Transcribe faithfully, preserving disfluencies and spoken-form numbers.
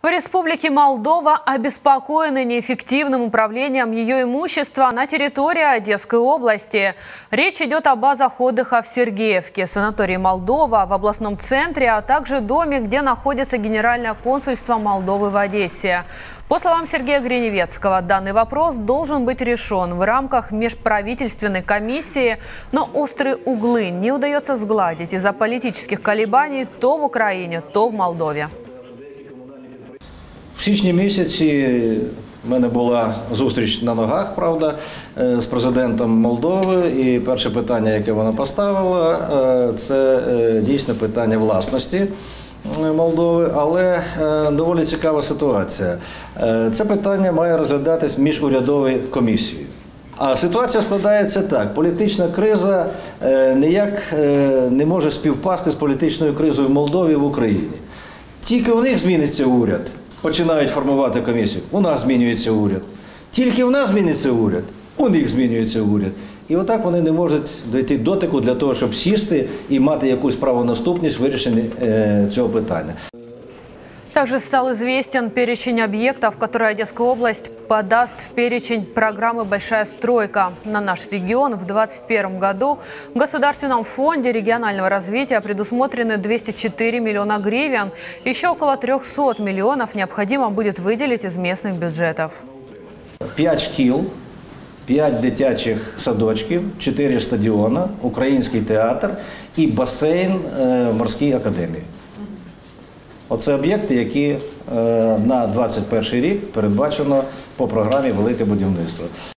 В Республике Молдова обеспокоены неэффективным управлением ее имущества на территории Одесской области. Речь идет о базах отдыха в Сергеевке, санатории Молдова, в областном центре, а также доме, где находится Генеральное консульство Молдовы в Одессе. По словам Сергея Гриневецкого, данный вопрос должен быть решен в рамках межправительственной комиссии, но острые углы не удается сгладить из-за политических колебаний то в Украине, то в Молдове. В січні місяці в мене була зустріч на ногах, правда, з президентом Молдови. І перше питання, яке вона поставила, це дійсно питання власності Молдови. Але доволі цікава ситуація. Це питання має розглядатись міжурядовою комісією. А ситуація складається так. Політична криза ніяк не може співпасти з політичною кризою в Молдові і в Україні. Тільки у них зміниться уряд. Починають формувати комісію. У нас змінюється уряд. Тільки у нас зміниться уряд, у них змінюється уряд. І отак вони не можуть дойти дотику для того, щоб сісти і мати якусь правонаступність в вирішенні е, цього питання. Также стал известен перечень объектов, которые Одесская область подаст в перечень программы «Большая стройка». На наш регион в две тысячи двадцать первом году в Государственном фонде регионального развития предусмотрены двести четыре миллиона гривен. Еще около трёхсот миллионов необходимо будет выделить из местных бюджетов. П'ять шкіл, п'ять дитячих садочків, чотири стадіона, український театр і басейн в морській академії. Оце об'єкти, які на двадцять перший рік передбачено по програмі «Велике будівництво».